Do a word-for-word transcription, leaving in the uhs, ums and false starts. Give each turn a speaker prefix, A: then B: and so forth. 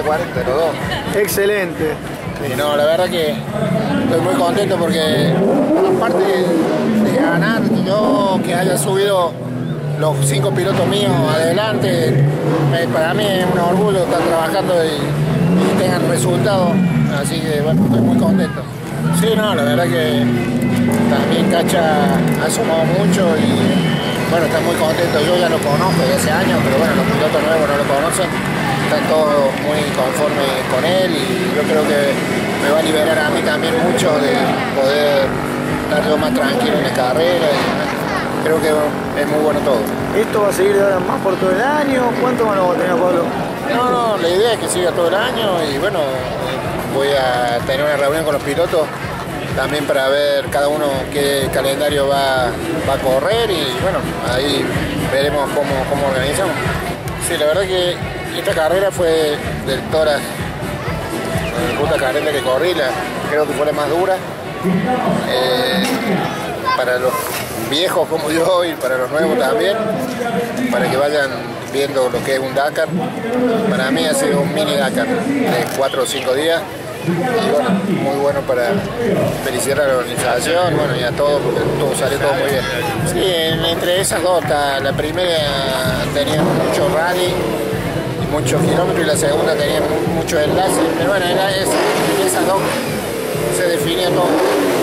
A: cuarenta los dos.
B: Excelente.
A: Y no, la verdad que estoy muy contento porque aparte de ganar, yo que haya subido los cinco pilotos míos adelante, me, para mí es un orgullo estar trabajando y, y tengan resultados, así que bueno, estoy muy contento. Sí, no, la verdad que también Cacha ha sumado mucho y bueno, está muy contento. Yo ya lo conozco de hace años, pero bueno, los pilotos nuevos no lo conocen, están todos muy conformes con él y yo creo que me va a liberar a mí también mucho de poder estar yo más tranquilo en la carrera y creo que es muy bueno todo.
B: ¿Esto va a seguir de ahora más por todo el año? ¿Cuánto más lo vamos a tener, Pablo?
A: No, no, la idea es que siga todo el año y bueno, voy a tener una reunión con los pilotos también para ver cada uno qué calendario va, va a correr y bueno, ahí veremos cómo, cómo organizamos. Sí, la verdad que esta carrera fue de todas las rutas carreras que corrí, la, creo que fue la más dura. Eh, para los viejos como yo y para los nuevos también, para que vayan viendo lo que es un Dakar. Para mí ha sido un mini Dakar de cuatro o cinco días y bueno, muy bueno para felicitar a la organización, bueno, y a todos porque todo salió todo muy bien. Sí, entre esas dos, la primera tenía mucho rally, muchos kilómetros y la segunda tenía mucho enlace, pero bueno, era esa, esas dos se definía todo.